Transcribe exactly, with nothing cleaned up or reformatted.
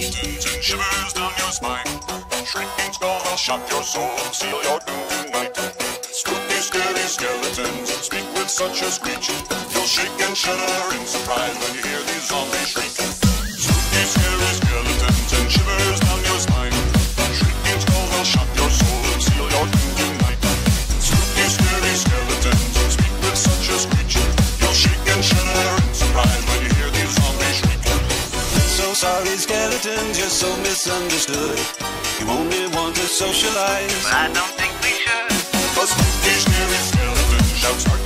skeletons and shivers down your spine. Shrieking skull will shock your soul and seal your doom tonight. Spooky, scary skeletons speak with such a screech. You'll shake and shudder in surprise when you hear these zombies shriek. Spooky, scary skeletons and shivers down your spine. Shrieking skull will shock your soul and seal your doom tonight. Spooky, scary skeletons speak with such a screech. You'll shake and shudder in surprise when you hear these zombies shriek. So sorry, skeletons, you're so misunderstood. You only want to socialize, but I don't think we should. A spooky, scary skeleton shouts.